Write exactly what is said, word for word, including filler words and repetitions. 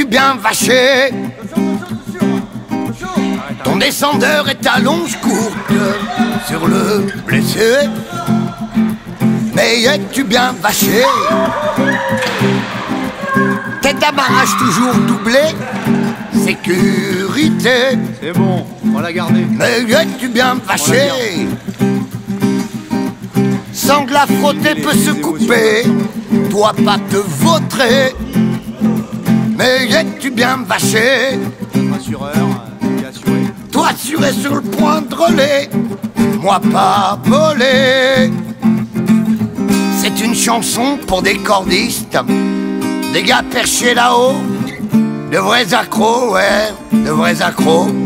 es-tu bien vaché? Ton descendeur est à longe courte sur le blessé. Mais es-tu bien vaché? Tête d'amarrage toujours doublée, sécurité. C'est bon, on va la garder. Mais es-tu bien vaché? Sangle à frotter peut se couper, toi pas te vautrer. Mais es-tu bien vaché? Assureur, euh, assuré. Toi assuré sur le point de relais, moi pas volé. C'est une chanson pour des cordistes, des gars perchés là-haut, de vrais accros, ouais, de vrais accros.